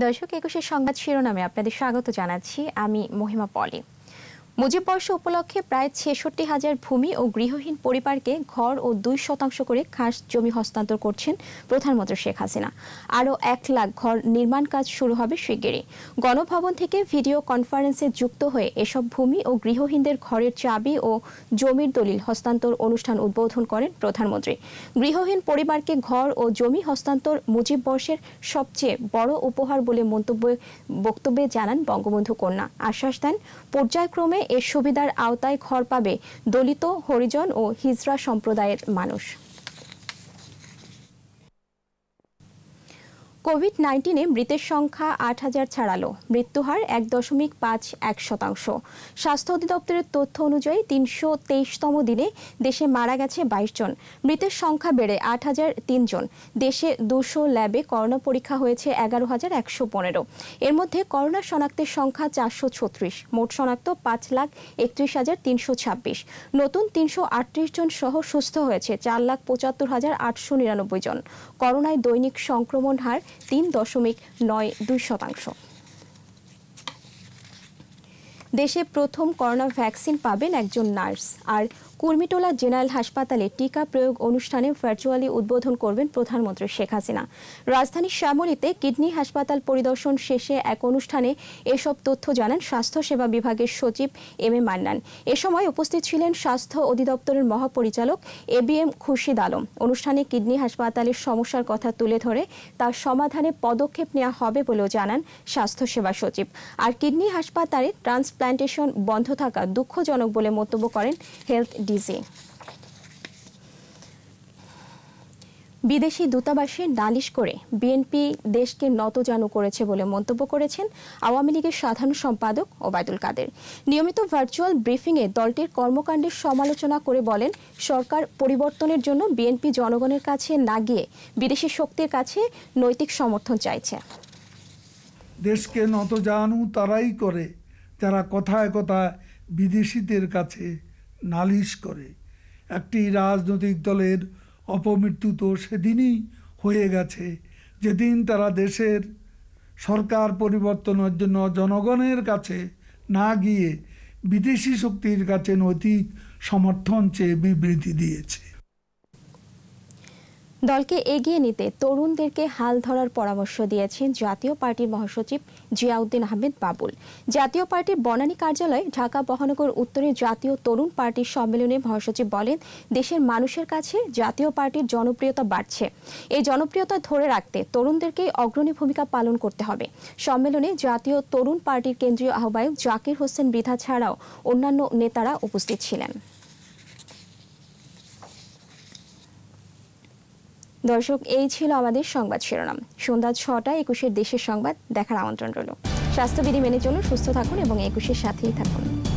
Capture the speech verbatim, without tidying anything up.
দর্শক একুশের সংবাদ শিরোনামে আপনাদের স্বাগত জানাচ্ছি। আমি মহিমা পলি। মুজিব বর্ষ উপলক্ষে প্রায় ছেষট্টি হাজার ভূমি ও গৃহহীন পরিবারকে ঘর ও দুই শতাংশ করে খাস জমি হস্তান্তর করছেন প্রধানমন্ত্রী শেখ হাসিনা। আরও এক লাখ ঘর নির্মাণ কাজ শুরু হবে শিগগিরই। গণভবন থেকে ভিডিও কনফারেন্সে যুক্ত হয়ে এসব ভূমি ও গৃহহীনদের ঘরের চাবি ও জমির দলিল হস্তান্তর অনুষ্ঠান উদ্বোধন করেন প্রধানমন্ত্রী। গৃহহীন পরিবারকে ঘর ও জমি হস্তান্তর মুজিব বর্ষের সবচেয়ে বড় উপহার বলে মন্তব্য বক্তব্যে জানান বঙ্গবন্ধু কন্যা। আশ্বাস দেন পর্যায়ক্রমে এর সুবিধার আওতায় ঘর পাবে দলিত, হরিজন ও হিজড়া সম্প্রদায়ের মানুষ। কোভিড নাইন্টিনে মৃতের সংখ্যা আট হাজার ছাড়ালো। মৃত্যুহার এক দশমিক পাঁচ এক শতাংশ। স্বাস্থ্য অধিদপ্তরের তথ্য অনুযায়ী তিনশো তেইশতম দিনে দেশে মারা গেছে বাইশ জন। মৃতের সংখ্যা বেড়ে আট হাজার তিন জন। দেশে দুশো ল্যাবে করোনা পরীক্ষা হয়েছে এগারো হাজার একশো পনেরো। এর মধ্যে করোনা শনাক্তের সংখ্যা চারশো ছত্রিশ। মোট শনাক্ত পাঁচ লাখ একত্রিশ হাজার তিনশো ছাব্বিশ। নতুন তিনশো আটত্রিশ জন সহ সুস্থ হয়েছে চার লাখ পঁচাত্তর হাজার আটশো নিরানব্বই জন। করোনায় দৈনিক সংক্রমণ হার তিন দশমিক নয় দুই শতাংশ। দেশে প্রথম করোনা ভ্যাকসিন পাবেন একজন নার্স। আর কুর্মিটোলা জেনারেল হাসপাতালে টিকা প্রয়োগ অনুষ্ঠানে ভার্চুয়ালি উদ্বোধন করবেন প্রধানমন্ত্রী শেখ হাসিনা। রাজধানীর শ্যামলীতে কিডনি হাসপাতাল পরিদর্শন শেষে এক অনুষ্ঠানে এসব তথ্য জানান স্বাস্থ্য সেবা বিভাগের সচিব এম এ মান্নান। এ সময় উপস্থিত ছিলেন স্বাস্থ্য অধিদপ্তরের মহাপরিচালক A B M Khurshid Alam. অনুষ্ঠানে কিডনি হাসপাতালের সমস্যার কথা তুলে ধরে তার সমাধানে পদক্ষেপ নেওয়া হবে বলেও জানান স্বাস্থ্য সেবা সচিব। আর কিডনি হাসপাতালে ট্রান্সপ্ল্যান্টেশন বন্ধ থাকা দুঃখজনক বলে মন্তব্য করেন হেলথ ডিজি। বিদেশি দূতাবাসে নালিশ করে বিএনপি দেশকে নতজানু করেছে বলে মন্তব্য করেছেন আওয়ামী লীগের সাধারণ সম্পাদক ওবায়দুল কাদের। নিয়মিত ভার্চুয়াল ব্রিফিংয়ে দলটির কর্মকাণ্ডের সমালোচনা করে বলেন, সরকার পরিবর্তনের জন্য বিএনপি জনগণের কাছে না গিয়ে বিদেশি শক্তির কাছে নৈতিক সমর্থন চাইছে। দেশকে নতজানু তারাই করে যারা কথায় কথায় বিদেশিদের কাছে নালিশ করে। একটি রাজনৈতিক দলের অপমৃত্যু তো সেদিনই হয়ে গেছে যেদিন তারা দেশের সরকার পরিবর্তনের জন্য জনগণের কাছে না গিয়ে বিদেশি শক্তির কাছে নৈতিক সমর্থন চেয়ে বিবৃতি দিয়েছে। দলকে এগিয়ে নিতে তরুণদেরকে হাল ধরার পরামর্শ দিয়েছেন জাতীয় পার্টির মহাসচিব জিয়াউদ্দিন আহমেদ বাবুল। জাতীয় পার্টির বনানী কার্যালয়ে ঢাকা মহানগর উত্তরে জাতীয় তরুণ পার্টির সম্মেলনে মহাসচিব বলেন, দেশের মানুষের কাছে জাতীয় পার্টির জনপ্রিয়তা বাড়ছে। এই জনপ্রিয়তা ধরে রাখতে তরুণদেরকেই অগ্রণী ভূমিকা পালন করতে হবে। সম্মেলনে জাতীয় তরুণ পার্টির কেন্দ্রীয় আহ্বায়ক জাকির হোসেন মৃধা ছাড়াও অন্যান্য নেতারা উপস্থিত ছিলেন। দর্শক, এই ছিল আমাদের সংবাদ শিরোনাম। সন্ধ্যা ছটায় একুশের দেশের সংবাদ দেখার আমন্ত্রণ রইল। স্বাস্থ্যবিধি মেনে চলুন, সুস্থ থাকুন এবং একুশের সাথেই থাকুন।